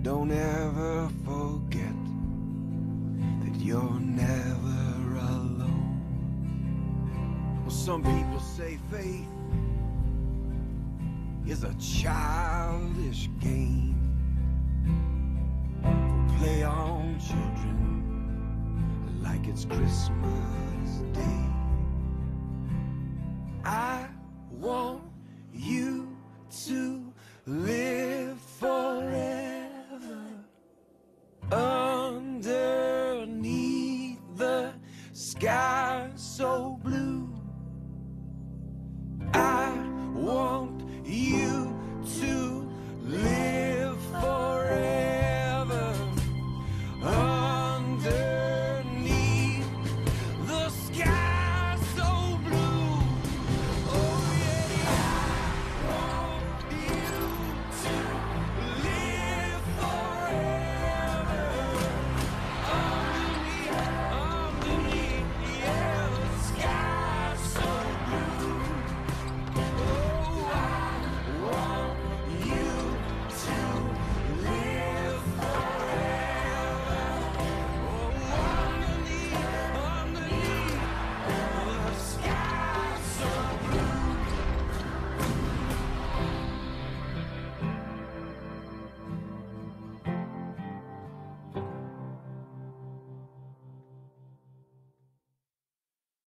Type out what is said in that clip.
Don't ever forget that you're never alone. Well, some people say faith is a childish game. Play on children like it's Christmas Day.